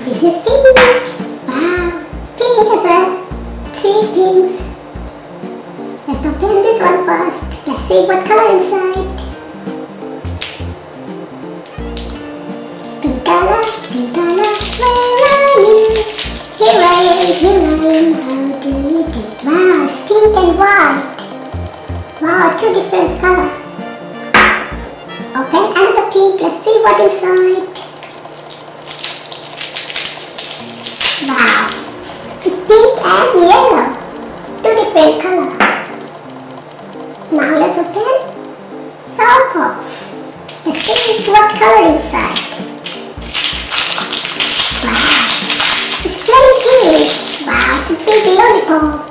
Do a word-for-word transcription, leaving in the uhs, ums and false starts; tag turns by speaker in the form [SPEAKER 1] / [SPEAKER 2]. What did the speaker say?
[SPEAKER 1] This is pink. Wow, pink as well. Three pinks. Let's open this one first. Let's see what color inside. Pink color, pink color, where are you? Here I am, here I am, how do you do? Wow, it's pink and white. Wow, two different colors. Open another pink, let's see what inside. Wow, it's pink and yellow. Two different colors. Now let's open Sour Pops. Let's see what color inside. Wow, it's plenty. Wow, it's a big lollipop.